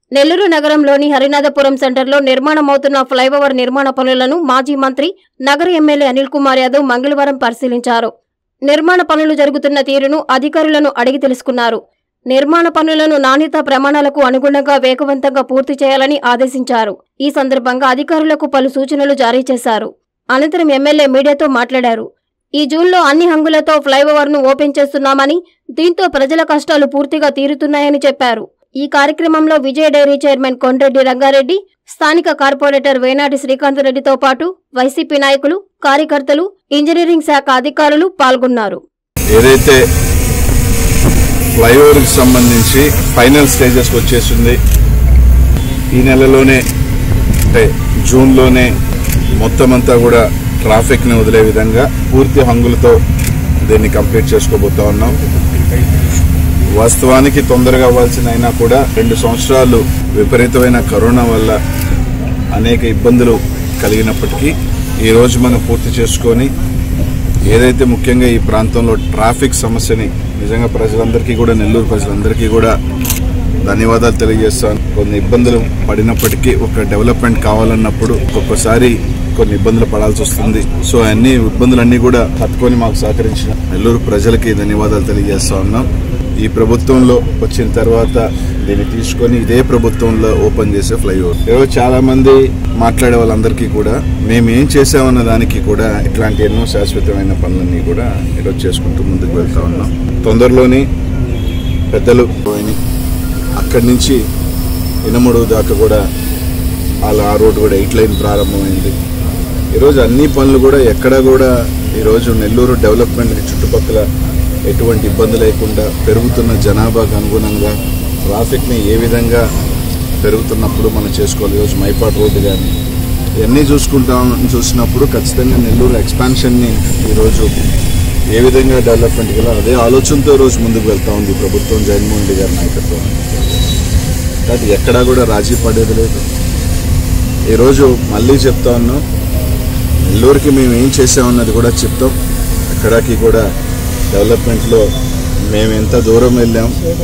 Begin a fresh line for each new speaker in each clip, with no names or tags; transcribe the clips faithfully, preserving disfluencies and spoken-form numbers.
నెల్లూరు నగరంలోని హరినాథపురం సెంటర్లో నిర్మాణమవుతున్న ఫ్లైఓవర్ నిర్మాణ పనులను మాజీ మంత్రి నగర ఎమ్మెల్యే అనిల్ కుమార్ యాదవ్ మంగళవారం పరిశీలించారు. నిర్మాణ పనులు జరుగుతున్న తీరును అధికారులను అడిగి తెలుసుకున్నారు. నిర్మాణ పనులను నాణ్యతా ప్రమాణాలకు అనుగుణంగా వేగవంతంగా పూర్తి చేయాలని ఆదేశించారు. ఈ సందర్భంగా అధికారులకు పలు సూచనలు జారీ చేశారు. అనంతరం ఎమ్మెల్యే మీడియాతో మాట్లాడారు. ఈ జూన్లో అన్ని హంగులతో ఫ్లైఓవర్ను ఓపెన్ చేస్తున్నామని, దీంతో ప్రజల కష్టాలు పూర్తిగా తీరుతున్నాయని చెప్పారు. ఈ కార్యక్రమంలో విజయ డైరీ చైర్మన్ కొండ్రెడ్డి రంగారెడ్డి, స్థానిక కార్పొరేటర్ వేనాటి శ్రీకాంత్ రెడ్డితో పాటు వైసీపీ నాయకులు, కార్యకర్తలు, ఇంజనీరింగ్ శాఖ అధికారులు పాల్గొన్నారు.
ఏదైతే ఫ్లైఓవర్ కి సంబంధించి ఫైనల్ స్టేజెస్ వచ్చేసింది, ఈ నెలలోనే అంటే జూన్లోనే మొత్తం అంతా కూడా ట్రాఫిక్ ని వదిలే విధంగా పూర్తి హంగులతో దీన్ని కంప్లీట్ చేసుకోబోతా ఉన్నాం. వాస్తవానికి తొందరగా అవ్వాల్సిన అయినా కూడా రెండు సంవత్సరాలు విపరీతమైన కరోనా వల్ల అనేక ఇబ్బందులు కలిగినప్పటికీ ఈ రోజు మనం పూర్తి చేసుకొని ఏదైతే ముఖ్యంగా ఈ ప్రాంతంలో ట్రాఫిక్ సమస్యని నిజంగా ప్రజలందరికీ కూడా, నెల్లూరు ప్రజలందరికీ కూడా ధన్యవాదాలు తెలియజేస్తాను. కొన్ని ఇబ్బందులు పడినప్పటికీ ఒక డెవలప్మెంట్ కావాలన్నప్పుడు ఒక్కొక్కసారి కొన్ని ఇబ్బందులు పడాల్సి వస్తుంది. సో అన్ని ఇబ్బందులన్నీ కూడా తట్టుకొని మాకు సహకరించిన నెల్లూరు ప్రజలకి ధన్యవాదాలు తెలియజేస్తా ఉన్నాం. ఈ ప్రభుత్వంలో వచ్చిన తర్వాత దీన్ని తీసుకొని ఇదే ప్రభుత్వంలో ఓపెన్ చేసే ఫ్లైఓవర్. ఈరోజు చాలా మంది మాట్లాడే వాళ్ళందరికీ కూడా మేము ఏం చేసామన్న దానికి కూడా ఇట్లాంటి ఎన్నో శాశ్వతమైన పనులన్నీ కూడా ఈరోజు చేసుకుంటూ ముందుకు వెళ్తా ఉన్నాం. తొందరలోనే పెద్దలు పోయి అక్కడి నుంచి ఇనమడుగు దాకా కూడా అలా ఆ రోడ్డు కూడా ఎయిట్ లైన్ ప్రారంభమైంది. ఈరోజు అన్ని పనులు కూడా ఎక్కడా కూడా ఈరోజు నెల్లూరు డెవలప్మెంట్కి చుట్టుపక్కల ఎటువంటి ఇబ్బంది లేకుండా పెరుగుతున్న జనాభాకు అనుగుణంగా ట్రాఫిక్ని ఏ విధంగా పెరుగుతున్నప్పుడు మనం చేసుకోవాలి. ఈరోజు మైపాట్ రోడ్డు కానీ ఇవన్నీ చూసుకుంటాం చూసినప్పుడు ఖచ్చితంగా నెల్లూరు ఎక్స్పాన్షన్ని ఈరోజు ఏ విధంగా డెవలప్మెంట్ గల అదే ఆలోచనతో రోజు ముందుకు వెళ్తా ఉంది ప్రభుత్వం, జగన్మోహన్ రెడ్డి గారి నాయకత్వం. కాబట్టి ఎక్కడా కూడా రాజీ పడేది లేదు. ఈరోజు మళ్ళీ చెప్తా ఉన్నాం, నెల్లూరుకి మేము ఏం చేసామన్నది కూడా చెప్తాం. ఎక్కడికి కూడా డెవలప్మెంట్లో మేము ఎంత దూరం వెళ్ళాం,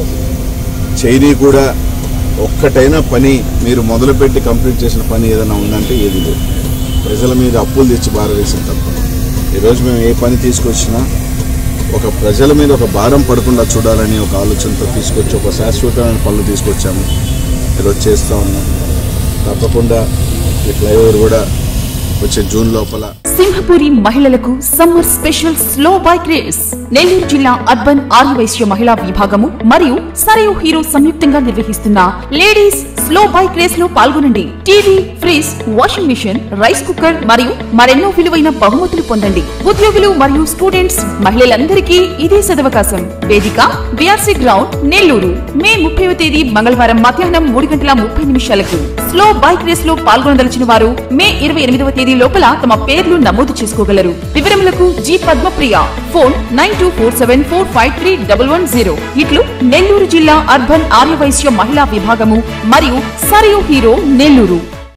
చేయని కూడా ఒక్కటైనా పని మీరు మొదలుపెట్టి కంప్లీట్ చేసిన పని ఏదైనా ఉందంటే ఏది లేదు. ప్రజల మీద అప్పులు తెచ్చి భారవేసిన తప్ప ఈరోజు మేము ఏ పని తీసుకొచ్చినా ఒక ప్రజల మీద ఒక భారం పడకుండా చూడాలని ఒక ఆలోచనతో తీసుకొచ్చి ఒక శాశ్వతమైన పనులు తీసుకొచ్చాము. ఈరోజు చేస్తూ ఉన్నాం. తప్పకుండా ఈ ఫ్లైఓవర్ కూడా వచ్చే జూన్ లోపల.
సింహపురి మహిళలకు summer special slow bike race Nellore జిల్లా అర్బన్ ఆర్యవైశ్య మహిళా విభాగము మరియు సరయు హీరో సంయుక్తంగా నిర్వహిస్తున్న లేడీస్ స్లో బైక్ రేస్ లో పాల్గొనండి. TV, fridge, washing machine, rice cooker మరియు మరెన్నో విలువైన బహుమతులు పొందండి. ఉద్యోగులు మరియు స్టూడెంట్స్ మహిళలందరికీ ఇదే సదవకాశం. వేదిక బీఆర్సీ గ్రౌండ్ నెల్లూరు. మే ముప్పైవ తేదీ మంగళవారం మధ్యాహ్నం మూడు గంటల ముప్పై నిమిషాలకు. స్లో బైక్ రేస్ లో పాల్గొనదలిచిన వారు మే ఇరవై ఎనిమిదవ తేదీ లోపల తమ పేర్లు నమోదు చేసుకోగలరు. వివరములకు G Padmapriya, phone nine two four seven four five three double one zero. ఇట్లు నెల్లూరు జిల్లా అర్బన్ ఆర్యవైశ్య మహిళా విభాగము మరియు సరియు హీరో నెల్లూరు.